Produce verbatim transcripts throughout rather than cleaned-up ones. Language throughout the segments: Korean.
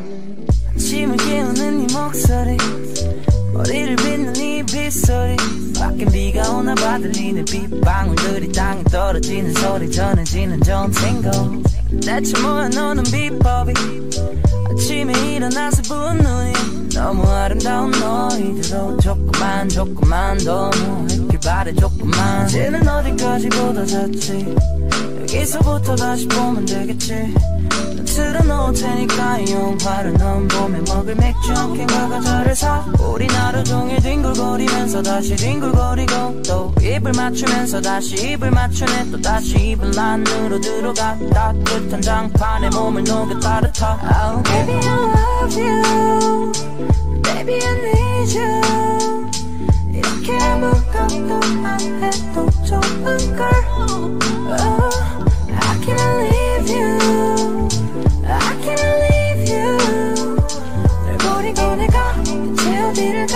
아침을 깨우는 네 목소리 머리를 빗는 네 빗소리 밖엔 비가 오나 봐 들리는 빗방울들이 땅에 떨어지는 소리 전해지는 정신고 대체 뭐야 너는 비법이 아침에 일어나서 부은 눈이 너무 아름다운 너희들로 조금만 조금만 더 누워있길 바래 조금만 이제는 어디까지 보다 잤지 여기서부터 다시 보면 되겠지 틀어놓을 테니까 이 영화를 넌 봄에 먹을 맥주 한 캔과 과자를 사 우린 하루 종일 뒹굴거리면서 다시 뒹굴거리고 또 입을 맞추면서 다시 입을 맞추네 또 다시 입을 안으로 들어가 따뜻한 장판에 몸을 녹여 따뜻하 oh, Baby I love you Baby I need you 이렇게 아무것도 안 해도 좋은 걸 oh, I can't leave you I can't leave you 널 버리고 내가 대체 어디를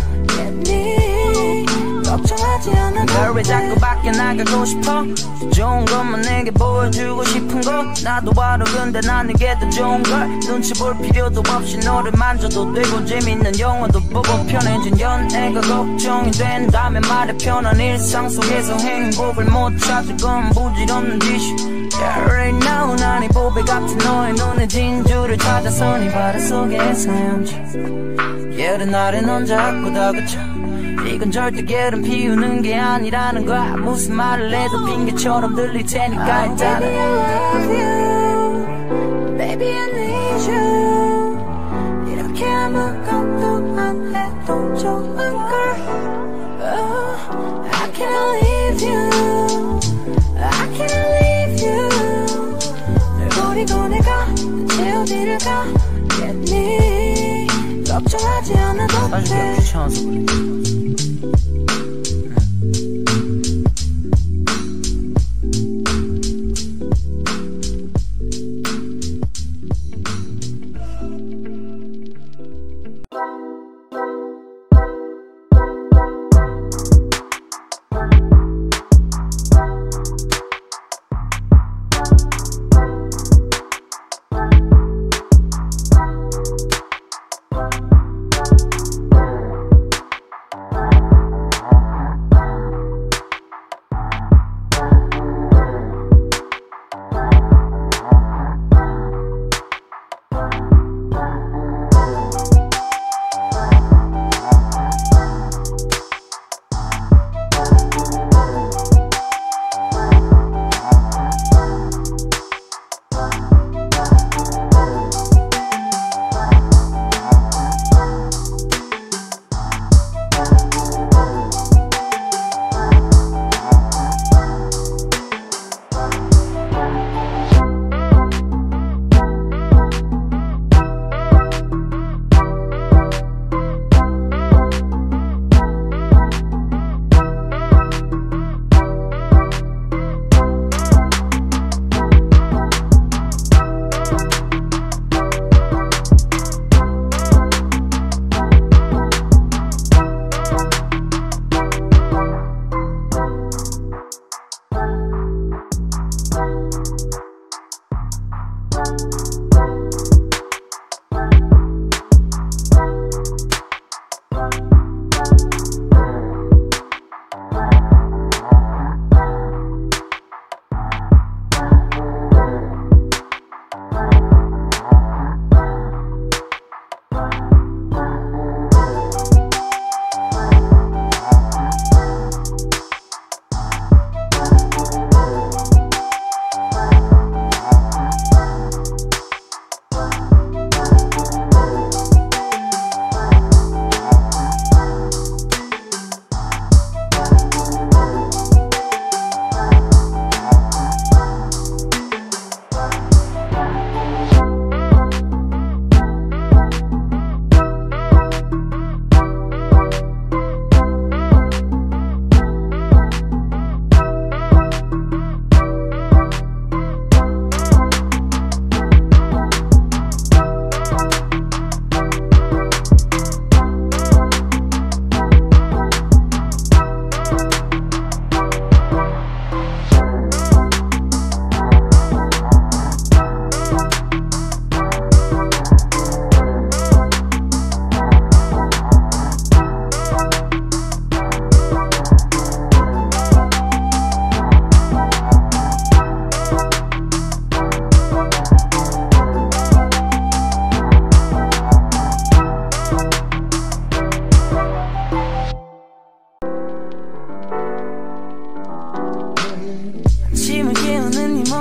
가겠니 걱정하지 않아도 널 왜 자꾸 밖에 나가고 싶어 좋은 것만 내게 보여주고 싶은 거 나도 알아 근데 난 이게 더 좋은 걸 눈치 볼 필요도 없이 너를 만져도 되고 재밌는 영화도 보고 편해진 연애가 걱정이 된다면 말해 편한 일상 속에서 행복을 못 찾을 건 부질없는 짓이 Yeah, right now 난 이 보배 같은 너의 눈에 진주를 찾아서 네 바다 속에 헤엄치 예른 날에 넌 자꾸 다그쳐 이건 절대 게으름 피우는 게 아니라는 거야 무슨 말을 해도 핑계처럼 들릴 테니까 oh, 일단 Baby I love you Baby I need you 이렇게 아무것도 안 해도 좋은 걸 oh, I can't leave you I can't leave you 널 버리고 내가 대체 어디를 가겠니 걱정하지 않아도 돼 사실 내가 귀찮아서 그래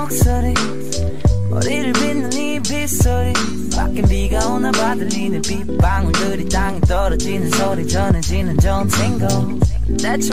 목소리 머리를 빗는 이 빗소리 밖엔 비가 오나 봐 들리는 빗방울들이 땅에 떨어지는 소리 전해지는 좋은 친구 대체